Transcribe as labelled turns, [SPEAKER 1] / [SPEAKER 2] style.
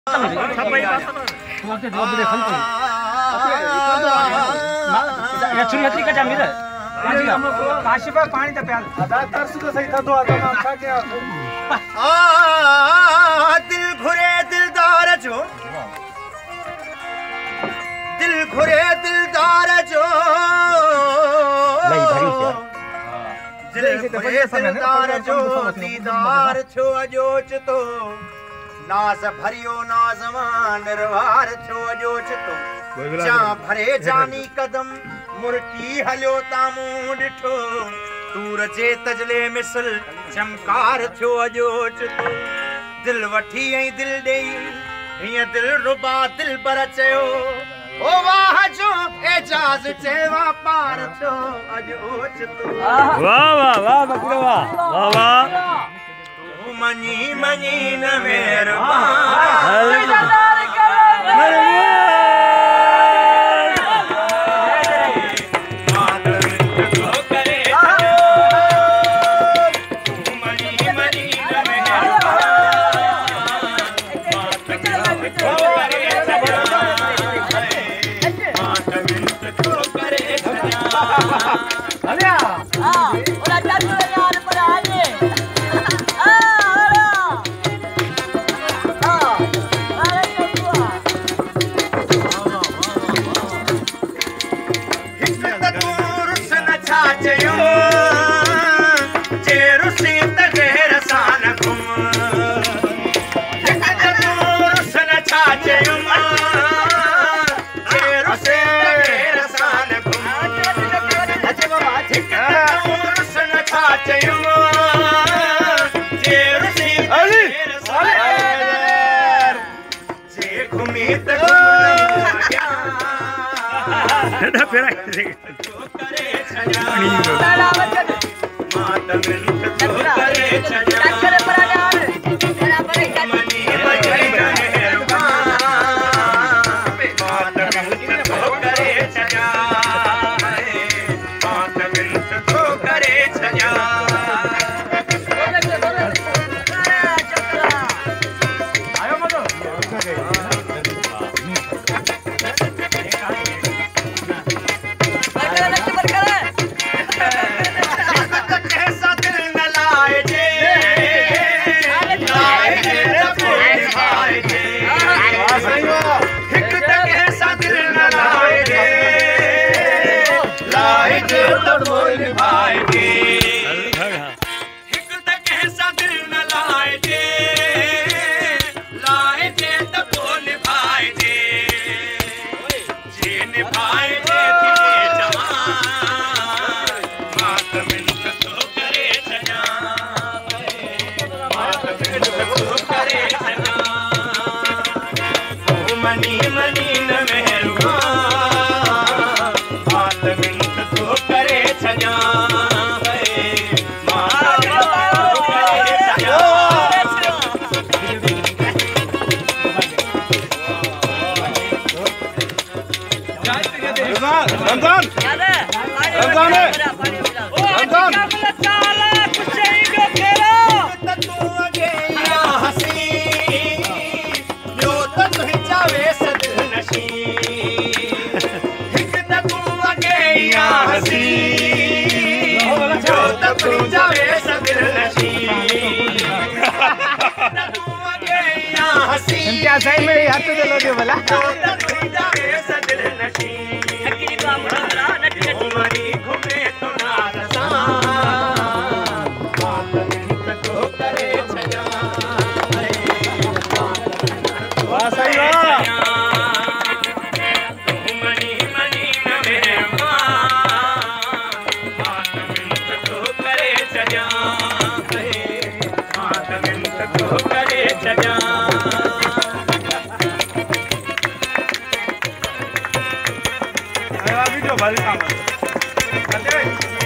[SPEAKER 1] काशीबा पानी तो प्यार तरस तो सही था तो आता अच्छा क्या
[SPEAKER 2] दिल घुरे दिलदार जो दिल घुरे दिलदार जो दिल घुरे दिलदार जो दीदार छो अजोच तो नाज भरियो नाजवान निर्वार छो अजोच तो जा भरे जानी कदम मुर्की हलियो तामू डिठो तूर जे तजले मिसल चमकार थियो अजोच तो दिल वठी ऐं दिल ॾेई हीअं दिल रुबा दिल पर चयो ओ वाह जो एजाज चेवा पार थियो अजोच तो
[SPEAKER 3] वाह वाह वाह बकरवा वाह वाह
[SPEAKER 2] तू मनी मनी न मेहरबान
[SPEAKER 1] सही में हाथ तो लोगे बोला
[SPEAKER 3] Vale,